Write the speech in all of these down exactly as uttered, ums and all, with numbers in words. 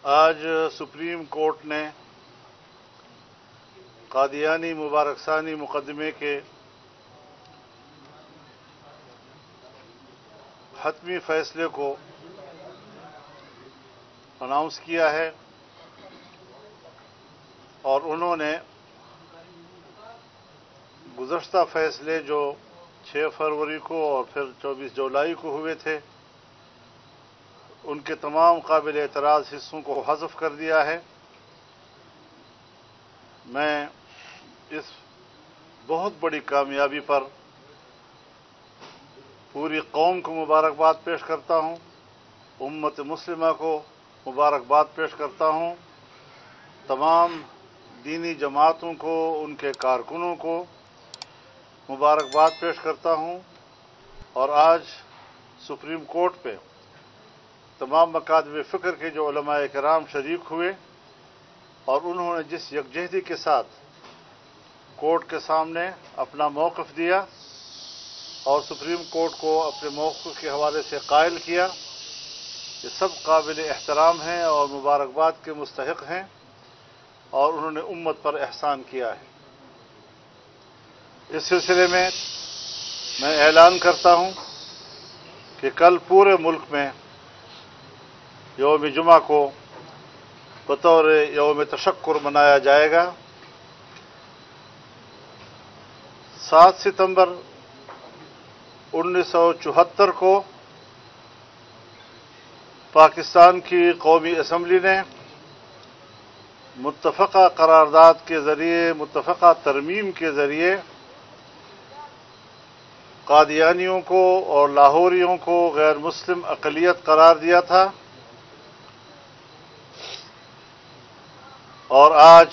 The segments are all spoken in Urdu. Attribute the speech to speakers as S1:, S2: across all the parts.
S1: آج سپریم کورٹ نے قادیانی مبارک ثانی مقدمے کے حتمی فیصلے کو اناؤنس کیا ہے اور انہوں نے گزشتہ فیصلے جو چھ فروری کو اور پھر چوبیس جولائی کو ہوئے تھے ان کے تمام قابل اعتراض حصوں کو حذف کر دیا ہے۔ میں اس بہت بڑی کامیابی پر پوری قوم کو مبارکباد پیش کرتا ہوں، امت مسلمہ کو مبارکباد پیش کرتا ہوں، تمام دینی جماعتوں کو، ان کے کارکنوں کو مبارکباد پیش کرتا ہوں، اور آج سپریم کورٹ پہ تمام مکاتب فکر کے جو علماء کرام شریک ہوئے اور انہوں نے جس یکجہتی کے ساتھ کورٹ کے سامنے اپنا موقف دیا اور سپریم کورٹ کو اپنے موقف کے حوالے سے قائل کیا، یہ سب قابل احترام ہیں اور مبارکباد کے مستحق ہیں، اور انہوں نے امت پر احسان کیا ہے۔ اس سلسلے میں میں اعلان کرتا ہوں کہ کل پورے ملک میں یوم جمعہ کو بطور یوم تشکر منایا جائے گا۔ سات ستمبر انیس سو چوہتر کو پاکستان کی قومی اسمبلی نے متفقہ قرارداد کے ذریعے، متفقہ ترمیم کے ذریعے قادیانیوں کو اور لاہوریوں کو غیر مسلم اقلیت قرار دیا تھا، اور آج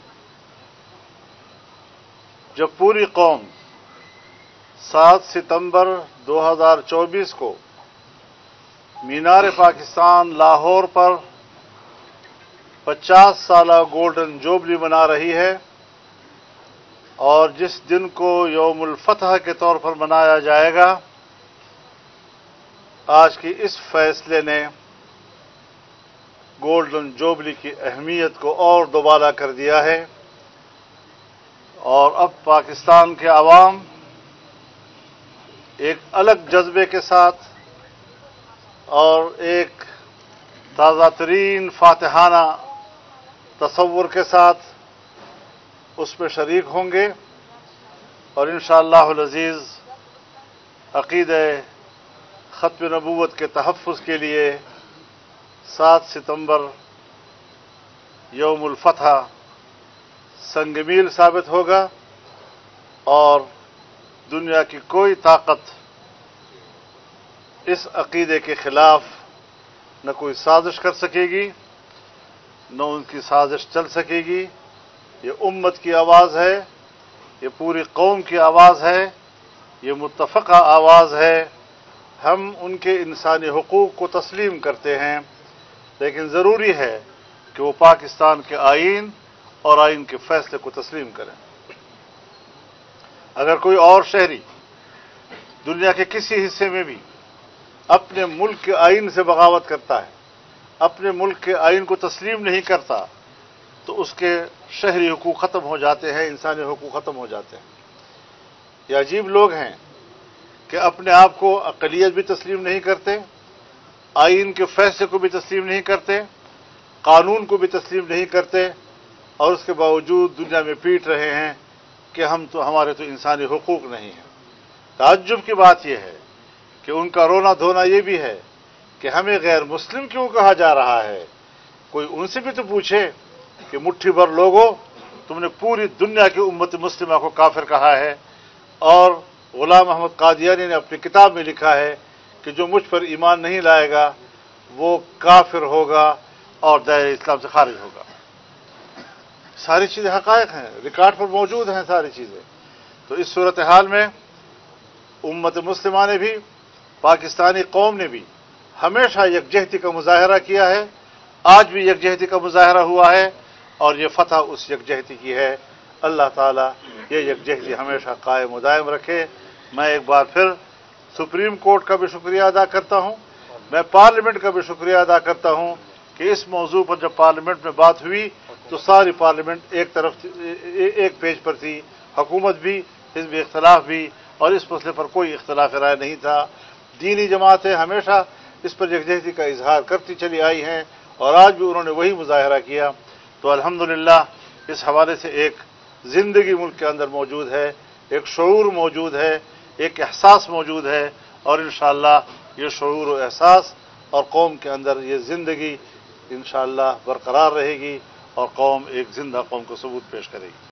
S1: جب پوری قوم سات ستمبر دو ہزار چوبیس کو مینار پاکستان لاہور پر پچاس سالہ گولڈن جوبلی منا رہی ہے، اور جس دن کو یوم الفتح کے طور پر منایا جائے گا، آج کی اس فیصلے نے گولڈن جوبلی کی اہمیت کو اور دوبالا کر دیا ہے، اور اب پاکستان کے عوام ایک الگ جذبے کے ساتھ اور ایک تازہ ترین فاتحانہ تصور کے ساتھ اس میں شریک ہوں گے، اور انشاءاللہ العزیز عقیدہ ختم نبوت کے تحفظ کے لیے سات ستمبر یوم الفتح سنگ میل ثابت ہوگا، اور دنیا کی کوئی طاقت اس عقیدے کے خلاف نہ کوئی سازش کر سکے گی، نہ ان کی سازش چل سکے گی۔ یہ امت کی آواز ہے، یہ پوری قوم کی آواز ہے، یہ متفقہ آواز ہے۔ ہم ان کے انسانی حقوق کو تسلیم کرتے ہیں، لیکن ضروری ہے کہ وہ پاکستان کے آئین اور آئین کے فیصلے کو تسلیم کریں۔ اگر کوئی اور شہری دنیا کے کسی حصے میں بھی اپنے ملک کے آئین سے بغاوت کرتا ہے، اپنے ملک کے آئین کو تسلیم نہیں کرتا، تو اس کے شہری حقوق ختم ہو جاتے ہیں، انسانی حقوق ختم ہو جاتے ہیں۔ یہ عجیب لوگ ہیں کہ اپنے آپ کو اقلیت بھی تسلیم نہیں کرتے، آئین کے فیصلے کو بھی تسلیم نہیں کرتے، قانون کو بھی تسلیم نہیں کرتے، اور اس کے باوجود دنیا میں پیٹ رہے ہیں کہ ہم تو ہمارے تو انسانی حقوق نہیں ہیں۔ تعجب کی بات یہ ہے کہ ان کا رونا دھونا یہ بھی ہے کہ ہمیں غیر مسلم کیوں کہا جا رہا ہے۔ کوئی ان سے بھی تو پوچھے کہ مٹھی بھر لوگوں، تم نے پوری دنیا کی امت مسلمہ کو کافر کہا ہے، اور غلام احمد قادیانی نے اپنی کتاب میں لکھا ہے کہ جو مجھ پر ایمان نہیں لائے گا وہ کافر ہوگا اور دائرہ اسلام سے خارج ہوگا۔ ساری چیزیں حقائق ہیں، ریکارڈ پر موجود ہیں ساری چیزیں۔ تو اس صورتحال میں امت مسلمہ نے بھی، پاکستانی قوم نے بھی ہمیشہ یکجہتی کا مظاہرہ کیا ہے، آج بھی یکجہتی کا مظاہرہ ہوا ہے، اور یہ فتح اس یکجہتی کی ہے۔ اللہ تعالیٰ یہ یکجہتی ہمیشہ قائم و دائم رکھے۔ میں ایک بار پھر سپریم کورٹ کا بھی شکریہ ادا کرتا ہوں، میں پارلیمنٹ کا بھی شکریہ ادا کرتا ہوں کہ اس موضوع پر جب پارلیمنٹ میں بات ہوئی تو ساری پارلیمنٹ ایک طرف ایک پیج پر تھی، حکومت بھی، حزب اختلاف بھی، اور اس مسئلے پر کوئی اختلاف رائے نہیں تھا۔ دینی جماعتیں ہمیشہ اس پر یکجہتی کا اظہار کرتی چلی آئی ہیں اور آج بھی انہوں نے وہی مظاہرہ کیا۔ تو الحمدللہ اس حوالے سے ایک زندگی ملک کے اندر موجود ہے، ایک شعور موجود ہے، ایک احساس موجود ہے، اور انشاءاللہ یہ شعور و احساس اور قوم کے اندر یہ زندگی انشاءاللہ برقرار رہے گی اور قوم ایک زندہ قوم کو ثبوت پیش کرے گی۔